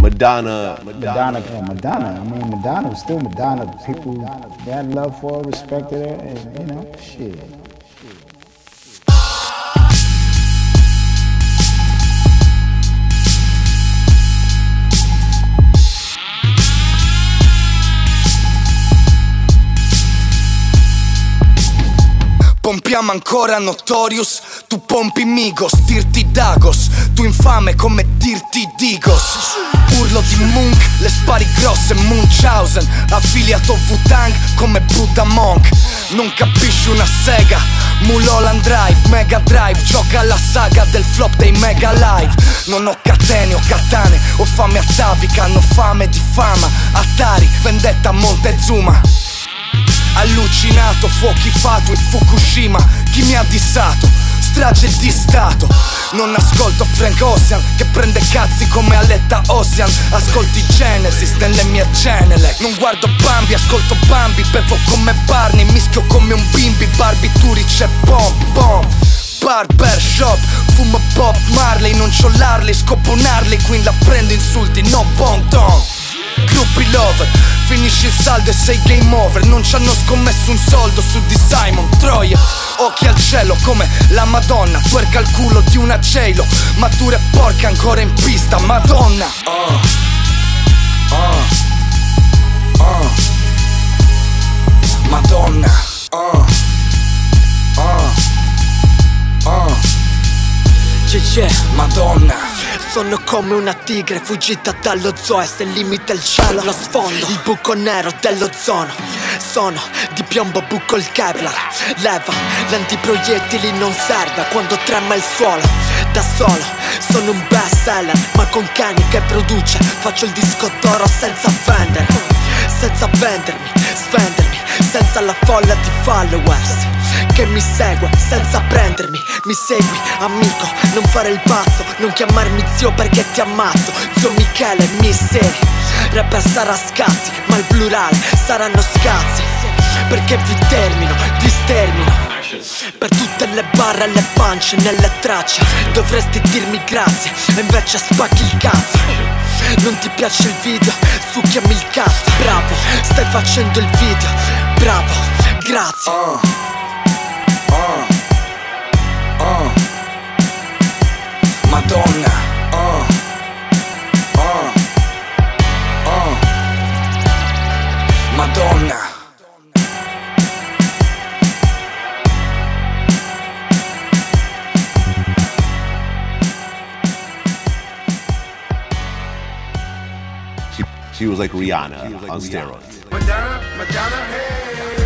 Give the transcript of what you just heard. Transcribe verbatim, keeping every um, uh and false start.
Madonna. Madonna, yeah, Madonna. I mean, Madonna was still Madonna. People had love for her, respected her, and you know, shit. Pompiamo ancora Notorious, tu pompi Migos, Dirty Dagos, tu infame come Dirty Digos. Urlo di Monk, le spari grosse Munchausen, affiliato Wu-Tang come Buddha Monk. Non capisci una sega, Mulholland Drive, Mega Drive, gioca alla saga del flop dei Mega Live. Non ho catene, ho katane, ho fame atavica, hanno fame di fama. Atari, vendetta Montezuma. Allucinato, fuochi fatui, Fukushima. Chi mi ha dissato? Strage di stato. Non ascolto Frank Ocean che prende cazzi come Aletta Ocean. Ascolti Genesis nelle mie cenere. Non guardo Bambi, ascolto Bambi. Bevo come Barney, mischio come un bimbi. Barbiturice, bom bom. Barbershop, fumo Bob Marley. Non c'ho l'Harley, scopo un Harley. Queen la prendo insulti, no bon ton. Gruppi lover, finisci il saldo e sei game over. Non ci hanno scommesso un soldo su di Simon Troia. Occhi al cielo come la Madonna. Twerca il culo di una J-Lo. Ma tu re porca ancora in pista, Madonna. uh, uh, uh. Madonna. uh, uh, uh. G G, Madonna. Sono come una tigre fuggita dallo zoo e se limita il cielo lo sfondo. Il buco nero dell'ozono. Sono di piombo, buco il Kevlar. Leva, l'antiproiettili non serve quando trema il suolo. Da solo, sono un best seller, ma con Kenny che produce. Faccio il disco d'oro senza vendere, senza vendermi, svendermi, senza la folla di followers che mi segue senza prendermi. Mi segui, amico, non fare il pazzo. Non chiamarmi zio perché ti ammazzo. Zio Michele, misseri. Rapper sarà scazzi, ma il plurale saranno scazzi. Perché vi termino, vi stermino. Per tutte le barre e le pance nelle tracce dovresti dirmi grazie, e invece spacchi il cazzo. Non ti piace il video? Succhiami il cazzo. Bravo, stai facendo il video. Bravo, grazie. uh. Uh, uh, Madonna. uh, uh, uh, Madonna. She, she was like Rihanna, was like on Rihanna. steroids. Madonna, Madonna, hey.